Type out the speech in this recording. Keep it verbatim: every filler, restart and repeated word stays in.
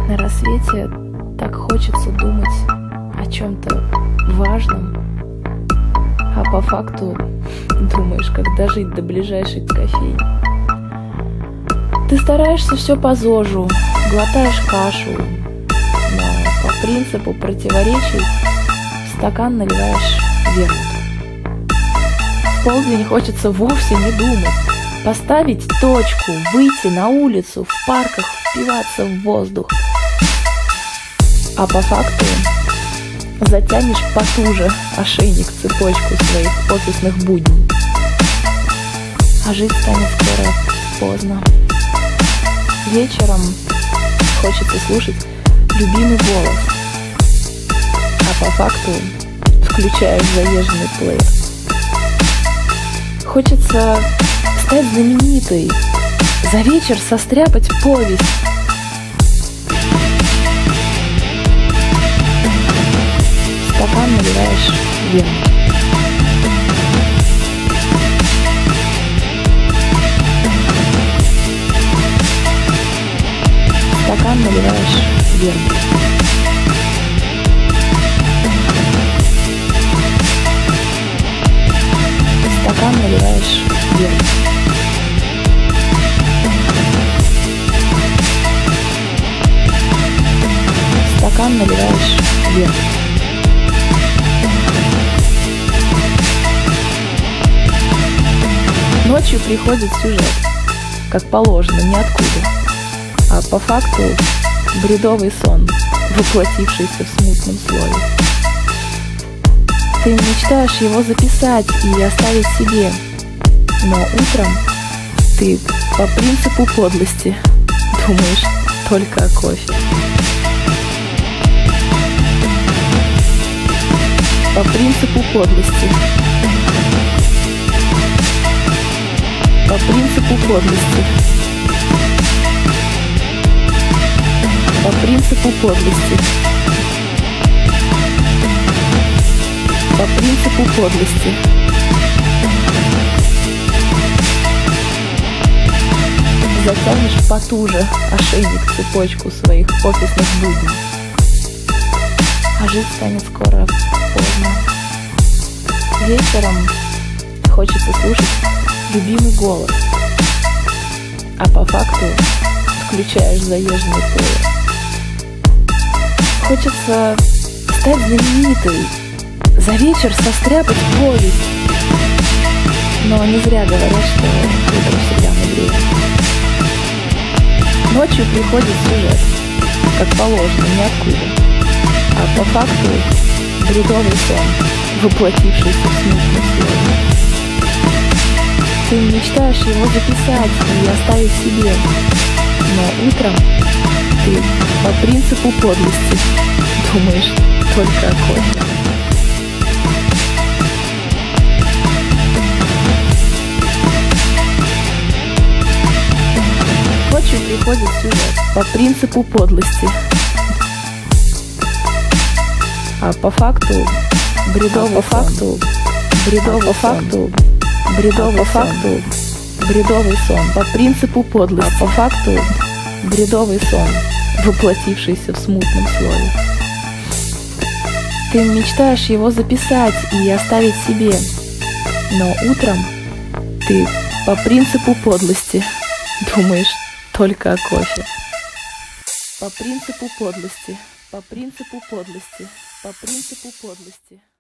На рассвете так хочется думать о чем-то важном, а по факту думаешь, как дожить до ближайшей кофейни. Ты стараешься все по зожу, глотаешь кашу, но по принципу противоречий в стакан наливаешь вермут. В полдень хочется вовсе не думать, поставить точку, выйти на улицу, в парках впиваться в воздух. А по факту затянешь потуже ошейник, цепочку своих офисных будней. А жить станет скоро поздно. Вечером хочется слушать любимый голос, а по факту включаешь заезженный плеер. Хочется стать знаменитой, за вечер состряпать повесть. В стакан наливаешь вермут. В стакан наливаешь вермут. В стакан наливаешь вермут. В стакан наливаешь вермут. Ночью приходит сюжет, как положено, ниоткуда, а по факту бредовый сон, воплотившийся в смутном слове. Ты мечтаешь его записать и оставить себе, но утром ты по принципу подлости думаешь только о кофе. По принципу подлости. По принципу подлости. По принципу подлости. По принципу подлости. Затянешь потуже ошейник, цепочку своих офисных будней. А жить станет скоро поздно. Вечером хочется слушать любимый голос, а по факту включаешь заезженный плеер. Хочется стать знаменитой, за вечер состряпать повесть, но не зря говорят, что утро всегда мудрее. Ночью приходит сюжет, как положено, ниоткуда, а по факту бредовый сон, воплотившийся в смутном слове. Ты мечтаешь его записать и оставить себе, но утром ты по принципу подлости думаешь только о кофе. Ночью приходит сюжет по принципу подлости, а по факту бредовый факту, бредовый факту, бредовый факту, бредовый сон, по принципу подлости, а по факту бредовый сон, воплотившийся в смутном слове. Ты мечтаешь его записать и оставить себе, но утром ты по принципу подлости думаешь только о кофе. По принципу подлости, по принципу подлости, по принципу подлости.